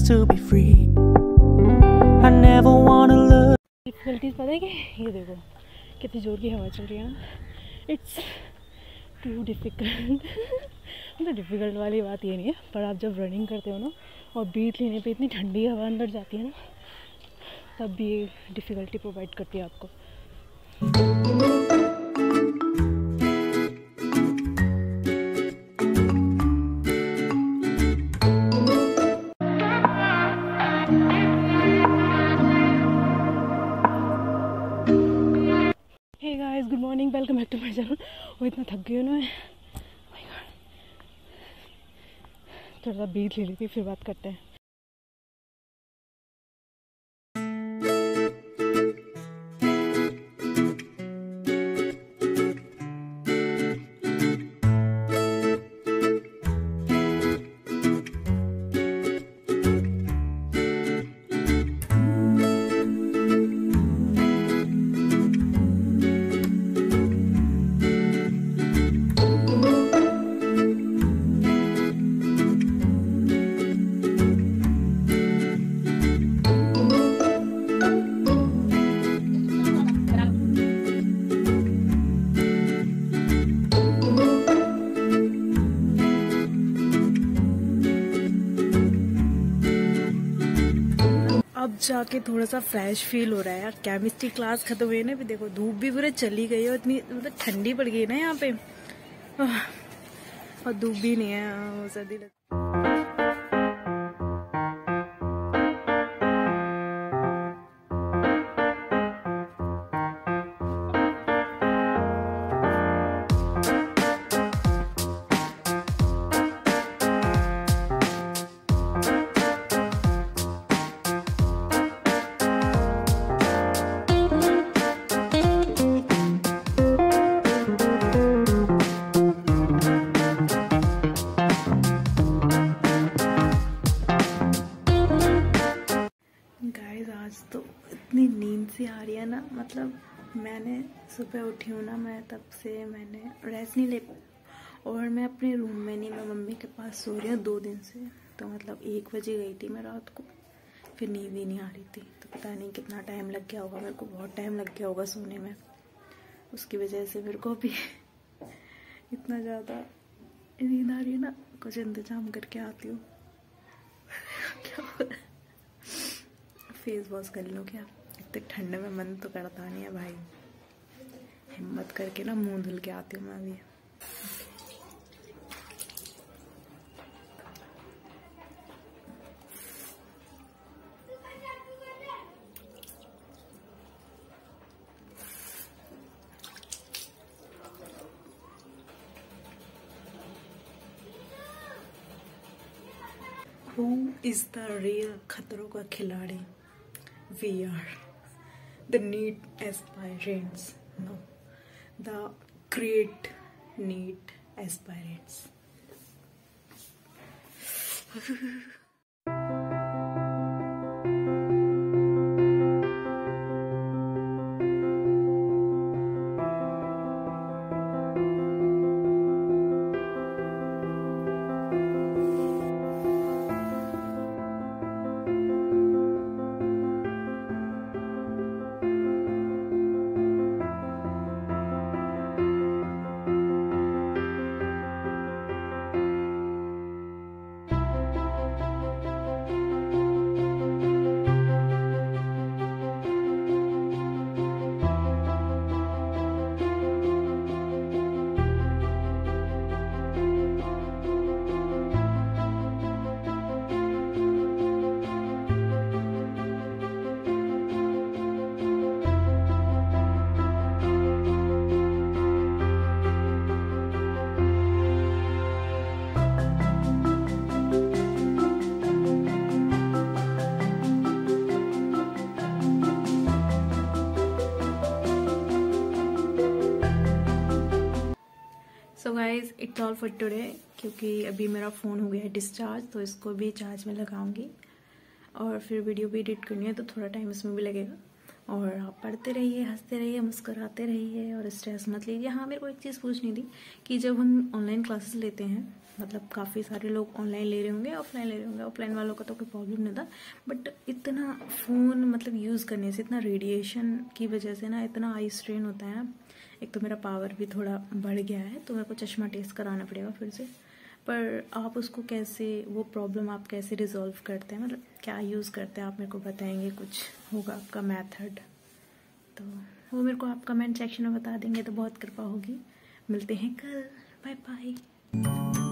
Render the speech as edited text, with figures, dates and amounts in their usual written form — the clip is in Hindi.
to be free. I never wanna look. Difficulties पता है कि ये देखो कितनी जोर की हवा चल रही है ना. It's too difficult. मतलब डिफ़िकल्ट वाली बात ये नहीं है, पर आप जब रनिंग करते हो ना और ब्रीथ लेने पे इतनी ठंडी हवा अंदर जाती है ना, तब भी ये डिफ़िकल्टी प्रोवाइड करती है आपको. Hey guys, good morning, welcome back to my channel. वो इतना थक गई हूँ ना मैं. माय गॉड, थोड़ा सा ब्रीथ ले लेती फिर बात करते हैं. अब जाके थोड़ा सा फ्रेश फील हो रहा है यार. केमिस्ट्री क्लास खत्म हुई ना, भी देखो धूप भी पूरे चली गई है, इतनी मतलब ठंडी पड़ गई है ना यहाँ पे, और धूप भी नहीं है, सर्दी लग. आज तो इतनी नींद सी आ रही है ना, मतलब मैंने सुबह उठी हूँ ना, मैं तब से मैंने रेस्ट नहीं ले, और मैं अपने रूम में नहीं, मैं मम्मी के पास सो रही हूँ 2 दिन से. तो मतलब 1 बजे गई थी मैं रात को, फिर नींद ही नहीं आ रही थी. तो पता नहीं कितना टाइम लग गया होगा, मेरे को बहुत टाइम लग गया होगा सोने में. उसकी वजह से मेरे को भी इतना ज़्यादा नींद आ रही है ना. कुछ इंतजाम करके आती हूँ. क्या हो रहा है? फेस वॉश कर लो क्या? इतने ठंड में मन तो करता नहीं है भाई. हिम्मत करके ना मुंह धुल के आती हूँ मैं अभी. Who is the real खतरों का खिलाड़ी? We are the Neet aspirants. No, the great Neet aspirants. So guys it's all for today, क्योंकि अभी मेरा फ़ोन हो गया है डिस्चार्ज, तो इसको भी चार्ज में लगाऊंगी और फिर वीडियो भी एडिट करनी है, तो थोड़ा टाइम इसमें भी लगेगा. और आप पढ़ते रहिए, हंसते रहिए, मुस्कुराते रहिए और स्ट्रेस मत लीजिए। हाँ, मेरे को एक चीज़ पूछनी थी कि जब हम ऑनलाइन क्लासेस लेते हैं, मतलब काफ़ी सारे लोग ऑनलाइन ले रहे होंगे, ऑफलाइन ले रहे होंगे, ऑफलाइन वालों का तो कोई प्रॉब्लम नहीं था, बट इतना फ़ोन मतलब यूज़ करने से, इतना रेडिएशन की वजह से ना इतना आई स्ट्रेन होता है ना। एक तो मेरा पावर भी थोड़ा बढ़ गया है, तो मेरे को चश्मा टेस्ट कराना पड़ेगा फिर से। पर आप उसको कैसे, वो प्रॉब्लम आप कैसे रिजॉल्व करते हैं, मतलब क्या यूज़ करते हैं आप मेरे को बताएंगे? कुछ होगा आपका मेथड तो वो मेरे को आप कमेंट सेक्शन में बता देंगे तो बहुत कृपा होगी। मिलते हैं कल, बाय बाय।